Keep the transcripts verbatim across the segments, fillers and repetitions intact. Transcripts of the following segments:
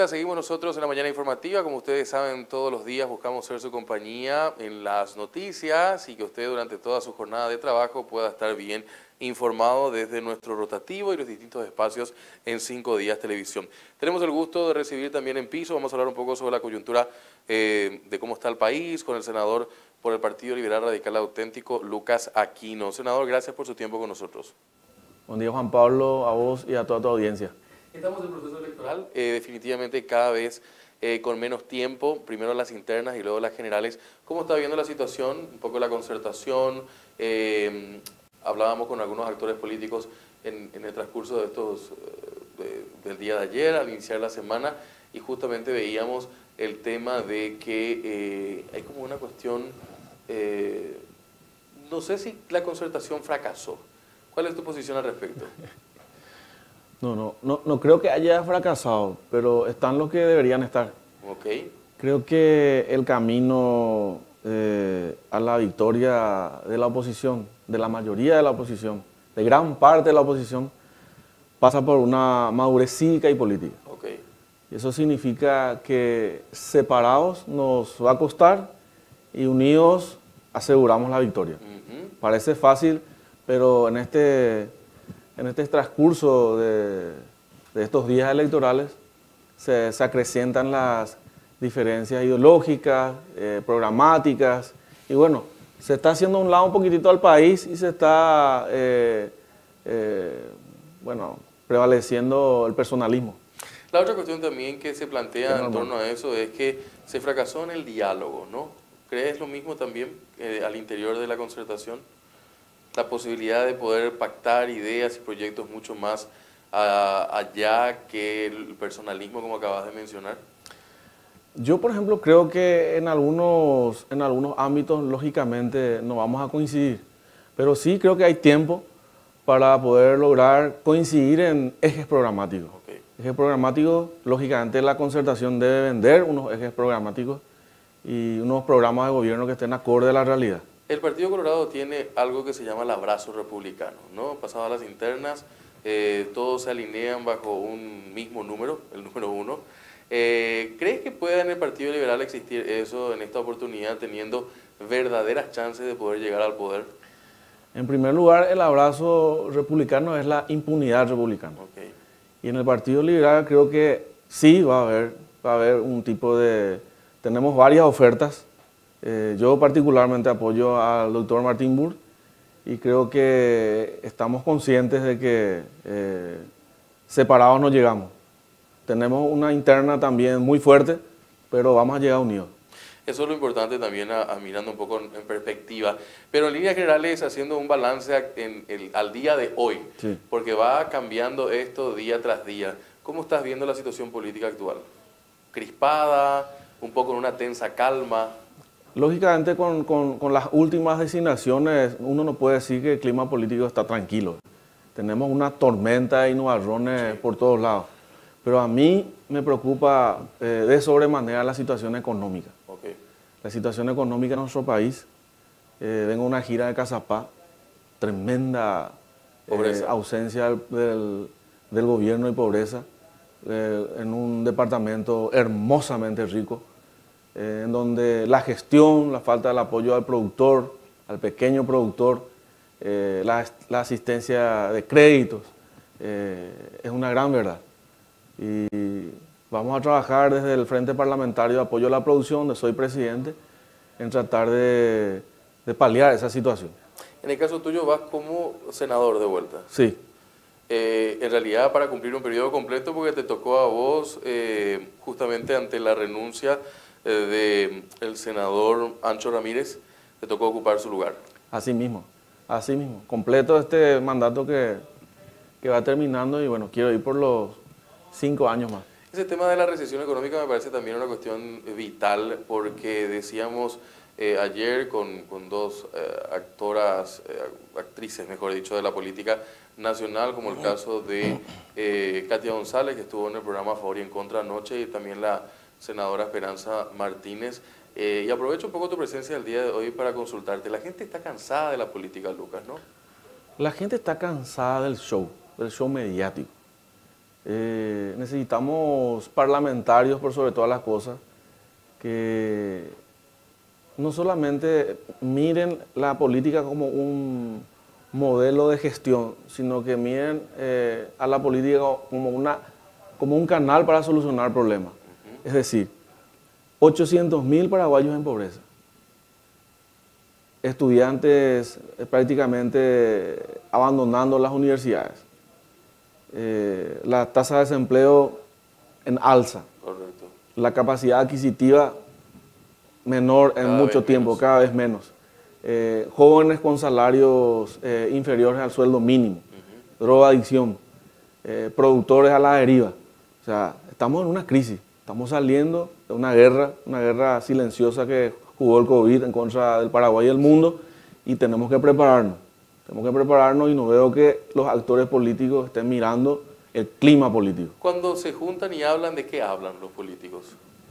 seguimos nosotros en la mañana informativa. Como ustedes saben, todos los días buscamos ser su compañía en las noticias y que usted durante toda su jornada de trabajo pueda estar bien informado desde nuestro rotativo y los distintos espacios en Cinco Días Televisión. Tenemos el gusto de recibir también en piso, vamos a hablar un poco sobre la coyuntura eh, de cómo está el país con el senador por el Partido Liberal Radical Auténtico, Lucas Aquino. Senador, gracias por su tiempo con nosotros. Buen día, Juan Pablo, a vos y a toda tu audiencia. Estamos en proceso electoral, eh, definitivamente cada vez eh, con menos tiempo, primero las internas y luego las generales. ¿Cómo está viendo la situación? Un poco la concertación, eh, hablábamos con algunos actores políticos en, en el transcurso de estos, de, del día de ayer, al iniciar la semana, y justamente veíamos el tema de que eh, hay como una cuestión, eh, no sé si la concertación fracasó. ¿Cuál es tu posición al respecto? No, no, no, no creo que haya fracasado, pero están los que deberían estar. Okay. Creo que el camino eh, a la victoria de la oposición, de la mayoría de la oposición, de gran parte de la oposición, pasa por una madurez cívica y política. Okay. Y eso significa que separados nos va a costar y unidos aseguramos la victoria. Uh-huh. Parece fácil, pero en este... En este transcurso de, de estos días electorales se, se acrecientan las diferencias ideológicas, eh, programáticas, y bueno, se está haciendo a un lado un poquitito al país y se está, eh, eh, bueno, prevaleciendo el personalismo. La otra cuestión también que se plantea en torno a eso es que se fracasó en el diálogo, ¿no? ¿Crees lo mismo también eh, al interior de la concertación? La posibilidad de poder pactar ideas y proyectos mucho más uh, allá que el personalismo, como acabas de mencionar. Yo, por ejemplo, creo que en algunos, en algunos ámbitos, lógicamente, no vamos a coincidir. Pero sí creo que hay tiempo para poder lograr coincidir en ejes programáticos. Okay. Ejes programáticos, lógicamente, la concertación debe vender unos ejes programáticos y unos programas de gobierno que estén acorde a la realidad. El Partido Colorado tiene algo que se llama el abrazo republicano, ¿no? Pasado a las internas, eh, todos se alinean bajo un mismo número, el número uno. Eh, ¿Crees que pueda en el Partido Liberal existir eso en esta oportunidad, teniendo verdaderas chances de poder llegar al poder? En primer lugar, el abrazo republicano es la impunidad republicana. Okay. Y en el Partido Liberal creo que sí va a haber, va a haber un tipo de... Tenemos varias ofertas. Eh, yo particularmente apoyo al doctor Martín Burr y creo que estamos conscientes de que eh, separados no llegamos. Tenemos una interna también muy fuerte, pero vamos a llegar unidos. Eso es lo importante también, a, a mirando un poco en, en perspectiva. Pero en líneas generales, haciendo un balance en el, al día de hoy, sí, porque va cambiando esto día tras día. ¿Cómo estás viendo la situación política actual? ¿Crispada? ¿Un poco en una tensa calma? Lógicamente, con, con, con las últimas designaciones, uno no puede decir que el clima político está tranquilo. Tenemos una tormenta de nubarrones, sí, por todos lados. Pero a mí me preocupa eh, de sobremanera la situación económica. Okay. La situación económica en nuestro país. Eh, vengo de una gira de Cazapá, tremenda eh, ausencia del, del, del gobierno y pobreza, eh, en un departamento hermosamente rico. Eh, en donde la gestión, la falta del apoyo al productor, al pequeño productor, eh, la, la asistencia de créditos, eh, es una gran verdad. Y vamos a trabajar desde el Frente Parlamentario de Apoyo a la Producción, donde soy presidente, en tratar de, de paliar esa situación. En el caso tuyo vas como senador de vuelta. Sí. Eh, en realidad para cumplir un periodo completo, porque te tocó a vos eh, justamente ante la renuncia del de senador Ancho Ramírez, te tocó ocupar su lugar. Así mismo, así mismo. Completo este mandato que, que va terminando y bueno, quiero ir por los cinco años más. Ese tema de la recesión económica me parece también una cuestión vital, porque decíamos eh, ayer con, con dos eh, actoras, eh, actrices, mejor dicho, de la política nacional, como el caso de eh, Katia González, que estuvo en el programa A Favor y en Contra anoche, y también la senadora Esperanza Martínez. Eh, y aprovecho un poco tu presencia el día de hoy para consultarte. La gente está cansada de la política, Lucas, ¿no? La gente está cansada del show, del show mediático. Eh, necesitamos parlamentarios por sobre todas las cosas que no solamente miren la política como un modelo de gestión, sino que miren eh, a la política como, una, como un canal para solucionar problemas. Uh-huh. Es decir, ochocientos mil paraguayos en pobreza, estudiantes eh, prácticamente abandonando las universidades, eh, la tasa de desempleo en alza. Correcto. La capacidad adquisitiva menor en cada mucho tiempo, menos. cada vez menos. Eh, jóvenes con salarios eh, inferiores al sueldo mínimo, uh-huh. drogadicción, eh, productores a la deriva. O sea, estamos en una crisis, estamos saliendo de una guerra, una guerra silenciosa que jugó el COVID en contra del Paraguay y del mundo, y tenemos que prepararnos. Tenemos que prepararnos y no veo que los actores políticos estén mirando el clima político. Cuando se juntan y hablan, ¿de qué hablan los políticos?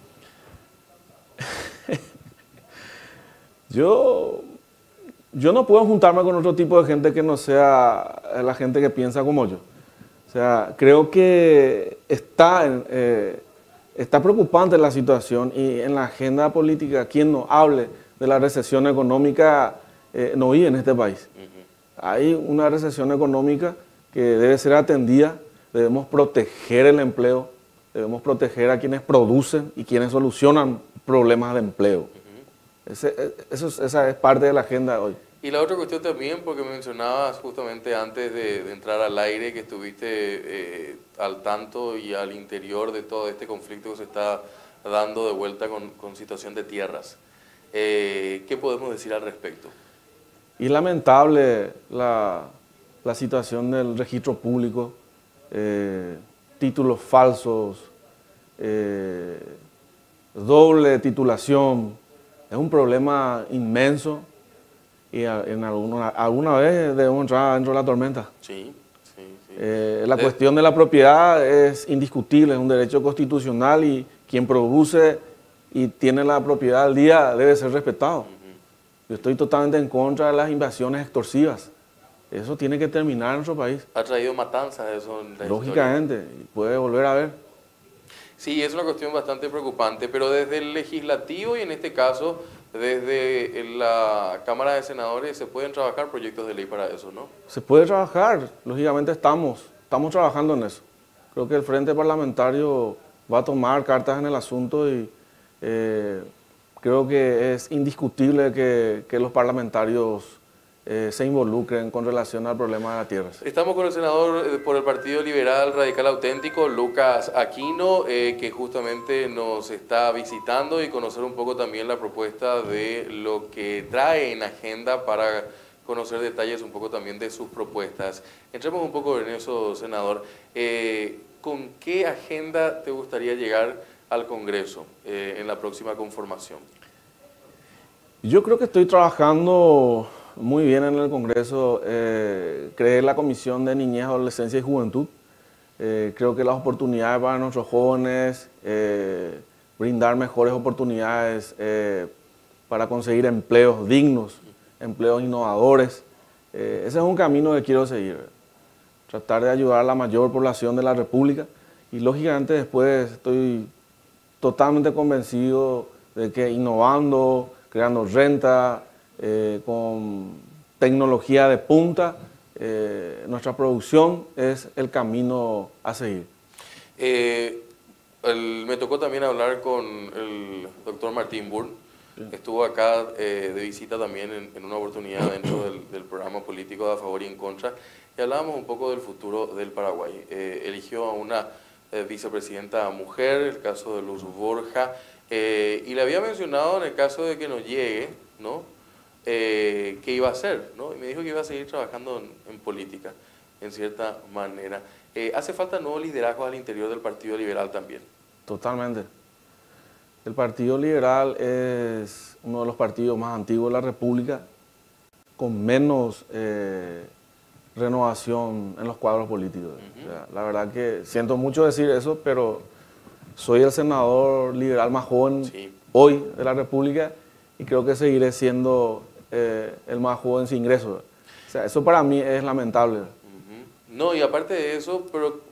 yo, yo no puedo juntarme con otro tipo de gente que no sea la gente que piensa como yo. O sea, creo que está, eh, está preocupante la situación, y en la agenda política quien no hable de la recesión económica eh, no vive en este país. Uh-huh. Hay una recesión económica que debe ser atendida, debemos proteger el empleo, debemos proteger a quienes producen y quienes solucionan problemas de empleo. Uh-huh. Ese, eso es, esa es parte de la agenda de hoy. Y la otra cuestión también, porque mencionabas justamente antes de, de entrar al aire que estuviste eh, al tanto y al interior de todo este conflicto que se está dando de vuelta con, con situación de tierras. Eh, ¿Qué podemos decir al respecto? Y lamentable la, la situación del registro público, eh, títulos falsos, eh, doble titulación, es un problema inmenso, y en alguna, alguna vez debemos entrar dentro de la tormenta. Sí, sí, sí. Eh, la de... cuestión de la propiedad es indiscutible, es un derecho constitucional, y quien produce y tiene la propiedad al día debe ser respetado. Uh-huh. Yo estoy totalmente en contra de las invasiones extorsivas. Eso tiene que terminar en nuestro país. Ha traído matanzas eso en la Lógicamente, historia. Puede volver a haber. Sí, es una cuestión bastante preocupante, pero desde el legislativo y en este caso desde la Cámara de Senadores se pueden trabajar proyectos de ley para eso, ¿no? Se puede trabajar, lógicamente estamos, estamos trabajando en eso. Creo que el Frente Parlamentario va a tomar cartas en el asunto, y eh, creo que es indiscutible que, que los parlamentarios eh, se involucren con relación al problema de la tierra. Estamos con el senador por el Partido Liberal Radical Auténtico, Lucas Aquino, eh, que justamente nos está visitando, y conocer un poco también la propuesta de lo que trae en agenda para conocer detalles un poco también de sus propuestas. Entremos un poco en eso, senador. Eh, ¿Con qué agenda te gustaría llegar al Congreso eh, en la próxima conformación? Yo creo que estoy trabajando muy bien en el Congreso. Eh, creé la Comisión de Niñez, Adolescencia y Juventud. Eh, creo que las oportunidades para nuestros jóvenes, eh, brindar mejores oportunidades eh, para conseguir empleos dignos, empleos innovadores, eh, ese es un camino que quiero seguir. Tratar de ayudar a la mayor población de la República, y lógicamente después estoy totalmente convencido de que innovando, creando renta, eh, con tecnología de punta, eh, nuestra producción es el camino a seguir. Eh, el, me tocó también hablar con el doctor Martín Burn. Sí. Estuvo acá eh, de visita también en, en una oportunidad dentro del, del programa político de A Favor y en Contra, y hablábamos un poco del futuro del Paraguay. Eh, eligió a una eh, vicepresidenta mujer, el caso de Luz Borja, eh, y le había mencionado en el caso de que no llegue, ¿no? Eh, qué iba a hacer, ¿no? Y me dijo que iba a seguir trabajando en, en política, en cierta manera. Eh, ¿Hace falta nuevos liderazgos al interior del Partido Liberal también? Totalmente. El Partido Liberal es uno de los partidos más antiguos de la República, con menos eh, renovación en los cuadros políticos. Uh-huh. O sea, la verdad que siento mucho decir eso, pero soy el senador liberal más joven sí. hoy de la República, y creo que seguiré siendo eh, el más joven sin ingresos. O sea, eso para mí es lamentable. Uh-huh. No, y aparte de eso, pero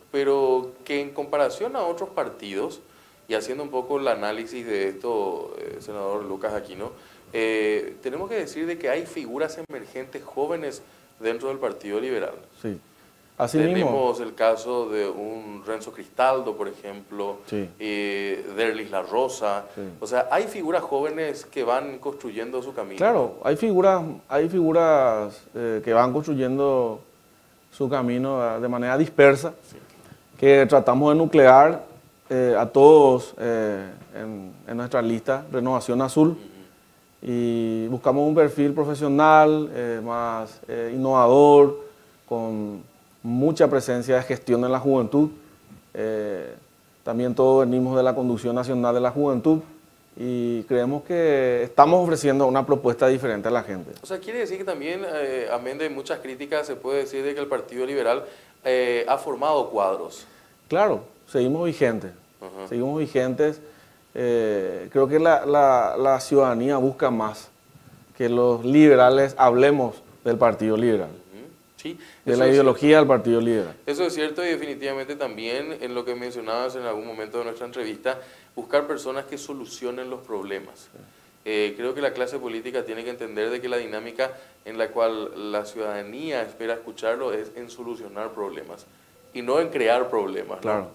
pero que en comparación a otros partidos, y haciendo un poco el análisis de esto, eh, senador Lucas Aquino, eh, tenemos que decir de que hay figuras emergentes jóvenes dentro del Partido Liberal. Sí. Así Tenemos mismo. el caso de un Renzo Cristaldo, por ejemplo, Sí. eh, Derlis La Rosa. Sí. O sea, hay figuras jóvenes que van construyendo su camino. Claro, hay figuras, hay figuras eh, que van construyendo su camino eh, de manera dispersa, Sí. que tratamos de nuclear eh, a todos eh, en, en nuestra lista Renovación Azul. Uh-huh. Y buscamos un perfil profesional, eh, más eh, innovador, con mucha presencia de gestión en la juventud. Eh, también todos venimos de la Conducción Nacional de la Juventud y creemos que estamos ofreciendo una propuesta diferente a la gente. O sea, quiere decir que también, eh, amén de muchas críticas, se puede decir de que el Partido Liberal eh, ha formado cuadros. Claro, seguimos vigentes, Uh-huh. seguimos vigentes. Eh, creo que la, la, la ciudadanía busca más que los liberales hablemos del Partido Liberal, Uh-huh. Sí, de eso la es ideología cierto. del Partido Liberal. Eso es cierto y definitivamente también en lo que mencionabas en algún momento de nuestra entrevista, buscar personas que solucionen los problemas. Eh, creo que la clase política tiene que entender de que la dinámica en la cual la ciudadanía espera escucharlo es en solucionar problemas y no en crear problemas, ¿no? Claro.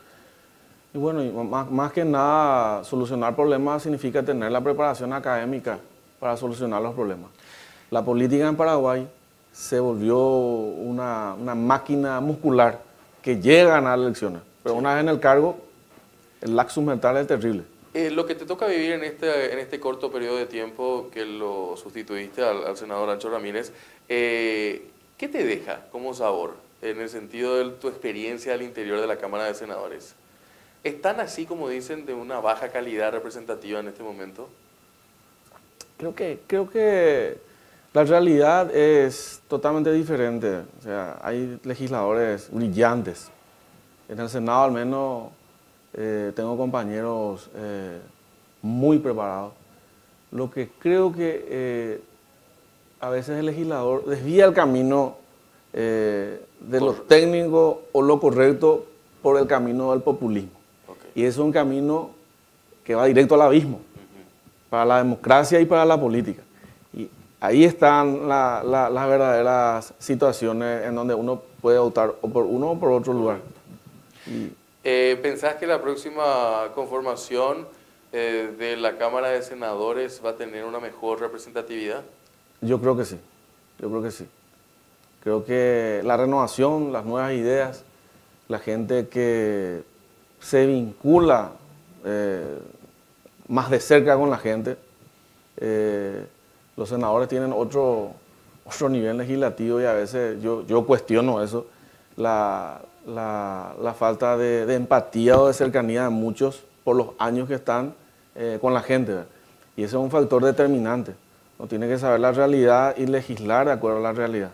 Y bueno, y más, más que nada, solucionar problemas significa tener la preparación académica para solucionar los problemas. La política en Paraguay se volvió una, una máquina muscular que llega a ganar elecciones, pero Sí. una vez en el cargo, el laxus mental es terrible. Eh, lo que te toca vivir en este, en este corto periodo de tiempo que lo sustituiste al, al senador Ancho Ramírez, eh, ¿qué te deja como sabor en el sentido de tu experiencia al interior de la Cámara de Senadores? ¿Están así, como dicen, de una baja calidad representativa en este momento? Creo que, creo que la realidad es totalmente diferente. O sea, hay legisladores brillantes. En el Senado al menos eh, tengo compañeros eh, muy preparados. Lo que creo que eh, a veces el legislador desvía el camino eh, de lo Por- técnico o lo correcto por el camino del populismo. Okay. Y es un camino que va directo al abismo Ujú. para la democracia y para la política. Y ahí están la- la- las verdaderas situaciones en donde uno puede optar o por uno o por otro lugar. Y Eh, ¿Pensás que la próxima conformación eh, de la Cámara de Senadores va a tener una mejor representatividad? yo creo que sí, yo creo que sí. Creo que la renovación, las nuevas ideas, la gente que se vincula eh, más de cerca con la gente, eh, los senadores tienen otro, otro nivel legislativo y a veces yo, yo cuestiono eso, la, la, la falta de, de empatía o de cercanía de muchos por los años que están eh, con la gente, ¿verdad? Y ese es un factor determinante. Uno tiene que saber la realidad y legislar de acuerdo a la realidad.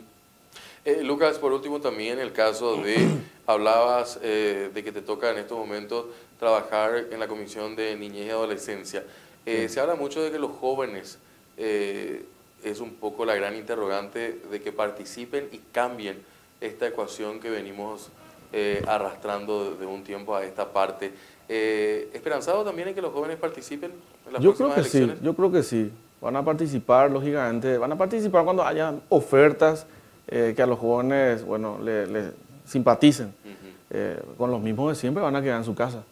Eh, Lucas, por último también el caso de, hablabas eh, de que te toca en estos momentos trabajar en la Comisión de Niñez y Adolescencia. Eh, Sí. Se habla mucho de que los jóvenes eh, es un poco la gran interrogante de que participen y cambien esta ecuación que venimos eh, arrastrando de un tiempo a esta parte. Eh, ¿Esperanzado también en que los jóvenes participen en las Yo creo próximas que elecciones? sí, yo creo que sí. Van a participar, lógicamente, van a participar cuando haya ofertas eh, que a los jóvenes, bueno, le, le simpaticen. Ujú. Eh, con los mismos de siempre van a quedar en su casa.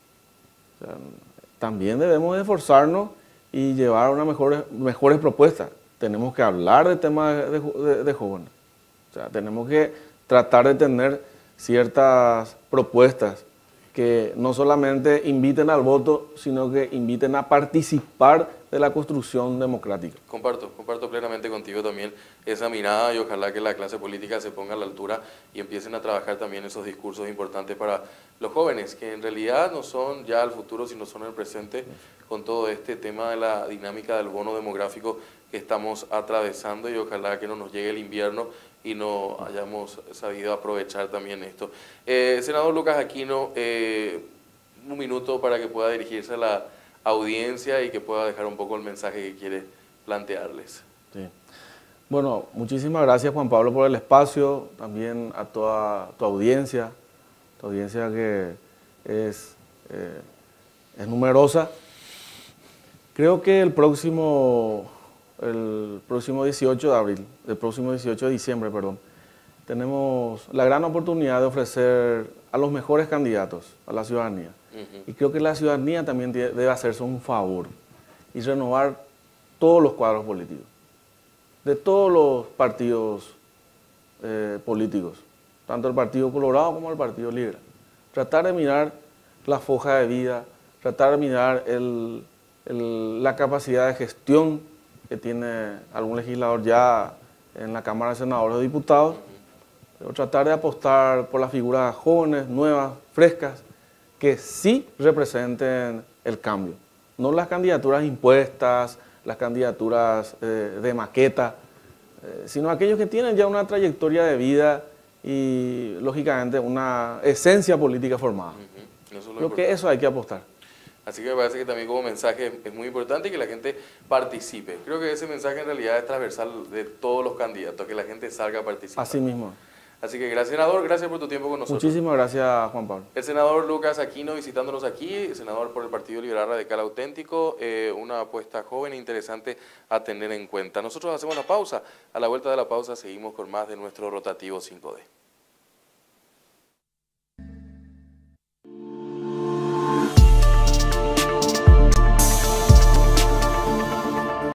O sea, también debemos de esforzarnos y llevar unas mejores, mejores propuestas. Tenemos que hablar de temas de, de- de jóvenes. O sea, tenemos que tratar de tener ciertas propuestas que no solamente inviten al voto, sino que inviten a participar de la construcción democrática. Comparto, comparto plenamente contigo también esa mirada y ojalá que la clase política se ponga a la altura y empiecen a trabajar también esos discursos importantes para los jóvenes, que en realidad no son ya el futuro, sino son el presente con todo este tema de la dinámica del bono demográfico que estamos atravesando y ojalá que no nos llegue el invierno y no hayamos sabido aprovechar también esto. Eh, senador Lucas Aquino, eh, un minuto para que pueda dirigirse a la audiencia y que pueda dejar un poco el mensaje que quiere plantearles. Sí. Bueno, muchísimas gracias Juan Pablo por el espacio, también a toda tu audiencia, esta audiencia que es, eh, es numerosa. Creo que el próximo, el próximo dieciocho de abril, el próximo dieciocho de diciembre, perdón, tenemos la gran oportunidad de ofrecer a los mejores candidatos a la ciudadanía. Uh-huh. Y creo que la ciudadanía también debe hacerse un favor y renovar todos los cuadros políticos, de todos los partidos eh, políticos, tanto el Partido Colorado como el Partido Liberal. Tratar de mirar la foja de vida, tratar de mirar el, el, la capacidad de gestión que tiene algún legislador ya en la Cámara de Senadores o Diputados, pero tratar de apostar por las figuras jóvenes, nuevas, frescas, que sí representen el cambio. No las candidaturas impuestas, las candidaturas eh, de maqueta, eh, sino aquellos que tienen ya una trayectoria de vida y, lógicamente, una esencia política formada. Uh-huh. Eso es lo Creo que eso hay que apostar. Así que me parece que también como mensaje es muy importante que la gente participe. Creo que ese mensaje en realidad es transversal de todos los candidatos, que la gente salga a participar. Así mismo. Así que gracias, senador, gracias por tu tiempo con nosotros. Muchísimas gracias, Juan Pablo. El senador Lucas Aquino visitándonos aquí, senador por el Partido Liberal Radical Auténtico, eh, una apuesta joven e interesante a tener en cuenta. Nosotros hacemos la pausa, a la vuelta de la pausa seguimos con más de nuestro rotativo cinco D.